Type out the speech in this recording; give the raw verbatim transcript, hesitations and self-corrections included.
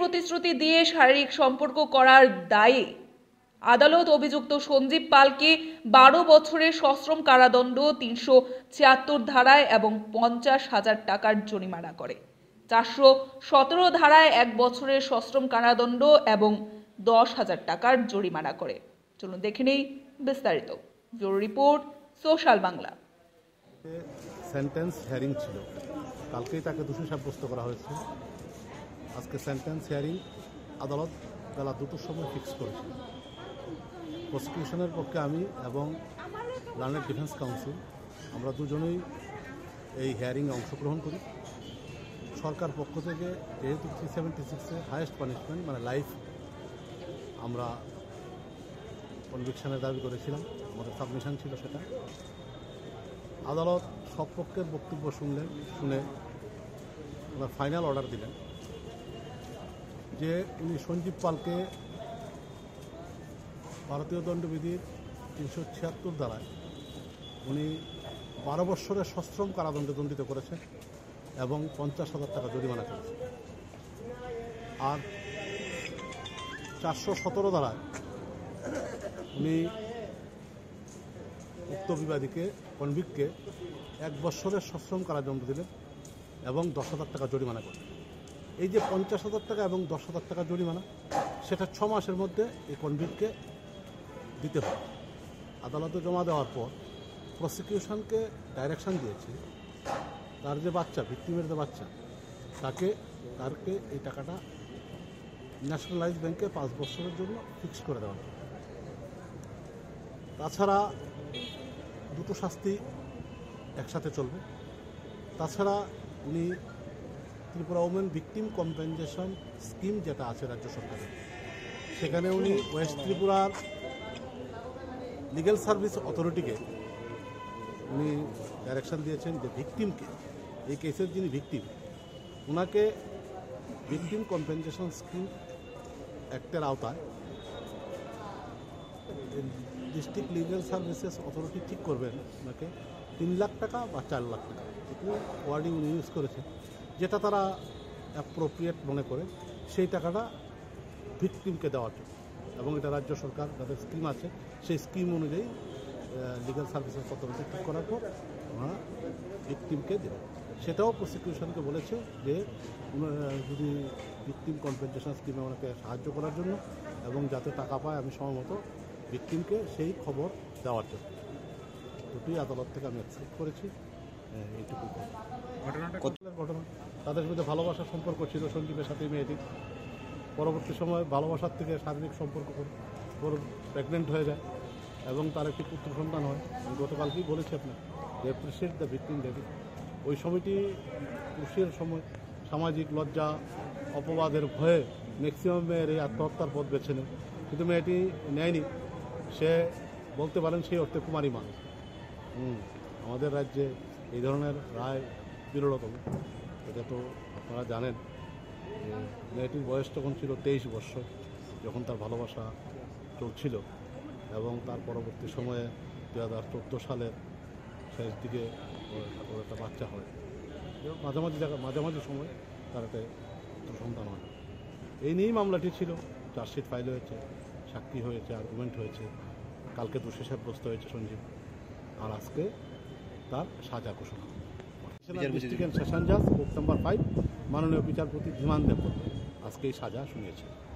প্রতিশ্রুতি দিয়ে শারীরিক সম্পর্ক করার দায়ে আদালত অভিযুক্ত সঞ্জীব পালকে বারো বছরের সশ্রম কারাদণ্ড, তিনশো ছিয়াত্তর ধারায় এবং পঞ্চাশ হাজার টাকার জরিমানা করে। চারশো সতেরো ধারায় এক বছরের সশ্রম কারাদণ্ড এবং দশ হাজার টাকার জরিমানা করে। চলুন দেখে নেই বিস্তারিত। Bureau report, social Bangla. Sentence hearing ছিল, কালকেই তাকে দোষী সাব্যস্ত করা হয়েছে। আজকে সেন্টেন্স হিয়ারিং আদালত বেলা দুটোর সময় ফিক্স করেছে। প্রসিকিউশনের পক্ষে আমি এবং লার্নেড ডিফেন্স কাউন্সিল আমরা দুজনেই এই হিয়ারিংয়ে অংশগ্রহণ করি। সরকার পক্ষ থেকে যেহেতু থ্রি সেভেন্টি সিক্সে হায়েস্ট পানিশমেন্ট মানে লাইফ আমরা কনভিকশনের দাবি করেছিলাম, আমাদের সাবমিশন ছিল সেটা। আদালত সব পক্ষের বক্তব্য শুনলেন, শুনে ওনার ফাইনাল অর্ডার দিলেন যে উনি সঞ্জীব পালকে ভারতীয় দণ্ডবিধির তিনশো ছিয়াত্তর ধারায় উনি বারো বৎসরের সশ্রম কারাদণ্ডে দণ্ডিত করেছেন এবং পঞ্চাশ হাজার টাকা জরিমানা করেছেন। আর চারশো সতেরো ধারায় উনি উক্ত বিবাদীকে কনভিক্টকে এক বৎসরের সশ্রম কারাদণ্ড দিলেন এবং দশ হাজার টাকা জরিমানা করলেন। এই যে পঞ্চাশ হাজার টাকা এবং দশ হাজার টাকা জরিমানা, সেটা ছ মাসের মধ্যে এই কনভিক্টকে দিতে হবে। আদালতে জমা দেওয়ার পর প্রসিকিউশনকে ডাইরেকশন দিয়েছে তার যে বাচ্চা, ভিক্টিমের যে বাচ্চা, তাকে তারকে এই টাকাটা ন্যাশনালাইজ ব্যাংকে পাঁচ বছরের জন্য ফিক্স করে দেওয়া হবে। তাছাড়া দুটো শাস্তি একসাথে চলবে। তাছাড়া উনি Tripura women victim compensation scheme যেটা আছে রাজ্য সরকারের, সেখানে উনি ওয়েস্ট ত্রিপুরার লিগ্যাল সার্ভিস অথরিটিকে উনি ডাইরেকশন দিয়েছেন যে ভিকটিমকে, এই কেসের যিনি ভিকটিম, ওনাকে ভিকটিম কম্পেনসেশন স্কিম অ্যাক্টের আওতায় ডিস্ট্রিক্ট লিগ্যাল সার্ভিসেস অথরিটি ঠিক করবেন ওনাকে তিন লাখ টাকা বা চার লাখ টাকা, এটুকু ওয়ার্ডিং উনি ইউজ করেছে, যেটা তারা অ্যাপ্রোপ্রিয়েট মনে করে সেই টাকাটা ভিকটিমকে দেওয়ার জন্য। এবং এটা রাজ্য সরকার যাদের স্কিম আছে সেই স্কিম অনুযায়ী লিগ্যাল সার্ভিসেস অথরিটি ঠিক করার পর ওনারা ভিকটিমকে দেবে। সেটাও প্রসিকিউশনকে বলেছে যে যদি ভিকটিম কম্পেনসেশন স্কিমে ওনাকে সাহায্য করার জন্য এবং যাতে টাকা পায় আমি সময়মত ভিকটিমকে সেই খবর দেওয়ার জন্য। দুটোই আদালত থেকে আমি অ্যাকসেপ্ট করেছি। এইটুকু ঘটনাটা ঘটনা তাদের মধ্যে ভালোবাসার সম্পর্ক ছিল সঞ্জীবের সাথে মেয়েটির। পরবর্তী সময় ভালোবাসার থেকে শারীরিক সম্পর্ক করে প্রেগনেন্ট হয়ে যায় এবং তার একটি পুত্র সন্তান হয়। আমি গতকালকেই বলেছি আপনার যে অ্যাপ্রিসিয়েট দ্য ভিকটিম ডেডি। ওই সময়টি খুশির সময় সামাজিক লজ্জা অপবাদের ভয়ে ম্যাক্সিমাম মেয়ের এই আত্মহত্যার পথ বেছে নেয়, কিন্তু মেয়েটি নেয়নি। সে বলতে পারেন সেই অর্থে কুমারী মা। হুম আমাদের রাজ্যে এই ধরনের রায় বিরলতম, এটা তো আপনারা জানেন। মেয়েটির বয়স তখন ছিল তেইশ বৎসর যখন তার ভালোবাসা চলছিল এবং তার পরবর্তী সময়ে দু হাজার চোদ্দো সালের শেষ দিকে ওর একটা বাচ্চা হয়। মাঝামাঝি জায়গা মাঝামাঝি সময় তার একটা সন্তান হয়। এই নিয়েই মামলাটি ছিল। চার্জশিট ফাইল হয়েছে, সাক্ষী হয়েছে, আর্গুমেন্ট হয়েছে, কালকে দোষী সাব্যস্ত হয়েছে সঞ্জীব, আর আজকে তার সাজা ঘোষণা। ডিস্ট্রিক্ট সেশন জাজ কোর্ট নাম্বার ফাইভ মাননীয় বিচারপতি ধীমান দেব আজকে এই সাজা শুনিয়েছে।